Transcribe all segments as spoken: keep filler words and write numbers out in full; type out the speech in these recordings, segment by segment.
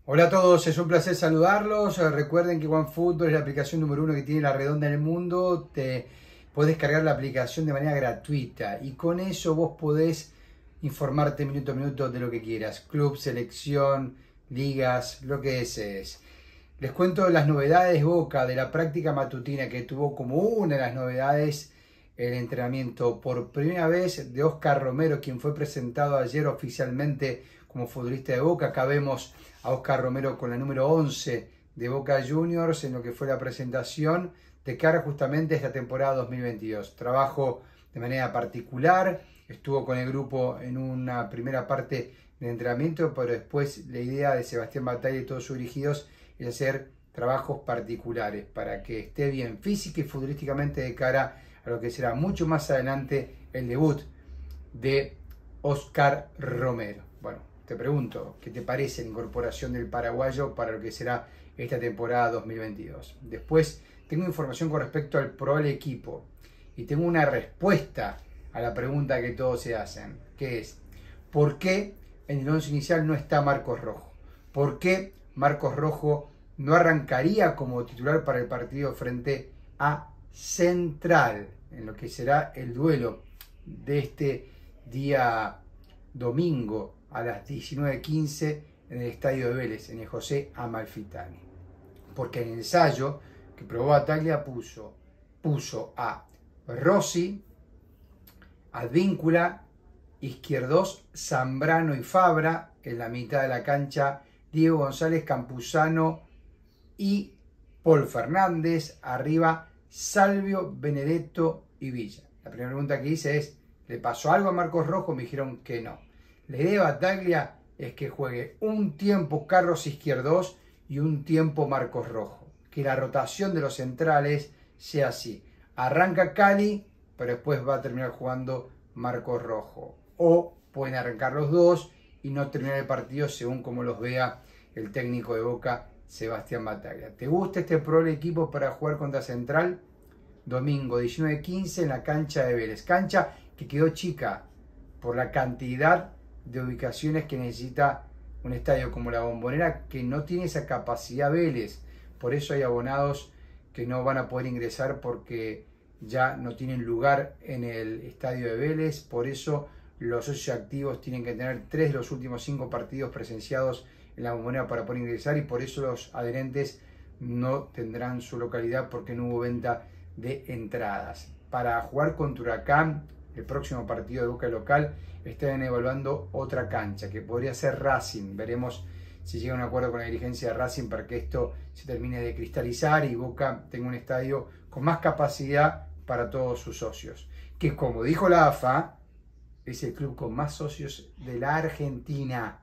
Hola a todos, es un placer saludarlos. Recuerden que OneFootball es la aplicación número uno que tiene la redonda en el mundo. Te podés cargar la aplicación de manera gratuita y con eso vos podés informarte minuto a minuto de lo que quieras. Club, selección, ligas, lo que desees. Les cuento las novedades Boca de la práctica matutina que tuvo como una de las novedades el entrenamiento por primera vez de Oscar Romero, quien fue presentado ayer oficialmente como futbolista de Boca. Acá vemos a Oscar Romero con la número once de Boca Juniors en lo que fue la presentación de cara justamente a esta temporada dos mil veintidós. Trabajo de manera particular, estuvo con el grupo en una primera parte de entrenamiento, pero después la idea de Sebastián Bataglia y todos sus dirigidos es hacer trabajos particulares para que esté bien física y futbolísticamente de cara a lo que será mucho más adelante el debut de Oscar Romero. Bueno, te pregunto, ¿qué te parece la incorporación del paraguayo para lo que será esta temporada dos mil veintidós? Después tengo información con respecto al probable equipo y tengo una respuesta a la pregunta que todos se hacen, que es ¿por qué en el once inicial no está Marcos Rojo? ¿Por qué Marcos Rojo no arrancaría como titular para el partido frente a Central, en lo que será el duelo de este día domingo a las diecinueve quince en el estadio de Vélez, en el José Amalfitani? Porque en el ensayo que probó Bataglia puso, puso a Rossi, Advíncula, Izquierdos, Zambrano y Fabra, en la mitad de la cancha Diego González, Campuzano y Paul Fernández, arriba Salvio, Benedetto y Villa. La primera pregunta que hice es, ¿le pasó algo a Marcos Rojo? Me dijeron que no. La idea de Bataglia es que juegue un tiempo Carlos Izquierdos y un tiempo Marcos Rojo. Que la rotación de los centrales sea así. Arranca Cali, pero después va a terminar jugando Marcos Rojo. O pueden arrancar los dos y no terminar el partido según como los vea el técnico de Boca, Sebastián Bataglia. ¿Te gusta este probable equipo para jugar contra Central? Domingo diecinueve quince en la cancha de Vélez. Cancha que quedó chica por la cantidad de ubicaciones que necesita un estadio como la Bombonera, que no tiene esa capacidad Vélez. Por eso hay abonados que no van a poder ingresar porque ya no tienen lugar en el estadio de Vélez. Por eso los socios activos tienen que tener tres de los últimos cinco partidos presenciados en la Bombonera para poder ingresar, y por eso los adherentes no tendrán su localidad porque no hubo venta de entradas. Para jugar contra Huracán, el próximo partido de Boca local, están evaluando otra cancha que podría ser Racing. Veremos si llega a un acuerdo con la dirigencia de Racing para que esto se termine de cristalizar y Boca tenga un estadio con más capacidad para todos sus socios, que como dijo la A F A, es el club con más socios de la Argentina.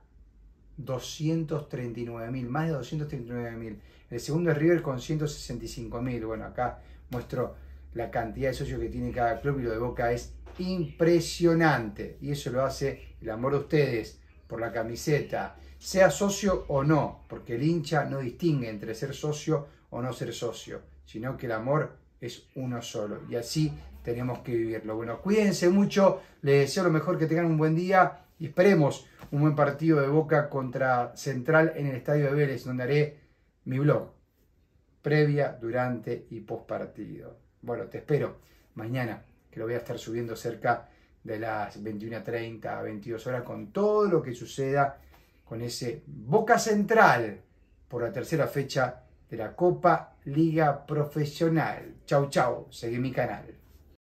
doscientos treinta y nueve mil, más de doscientos treinta y nueve mil. El segundo es River con ciento sesenta y cinco mil. Bueno, acá muestro la cantidad de socios que tiene cada club y lo de Boca es impresionante. Y eso lo hace el amor de ustedes por la camiseta, sea socio o no, porque el hincha no distingue entre ser socio o no ser socio, sino que el amor es uno solo. Y así tenemos que vivirlo. Bueno, cuídense mucho, les deseo lo mejor, que tengan un buen día y esperemos un buen partido de Boca contra Central en el estadio de Vélez, donde haré mi blog previa, durante y post partido. Bueno, te espero mañana, que lo voy a estar subiendo cerca de las veintiuna treinta a veintidós horas con todo lo que suceda con ese Boca Central por la tercera fecha de la Copa Liga Profesional. Chau, chau, seguí mi canal.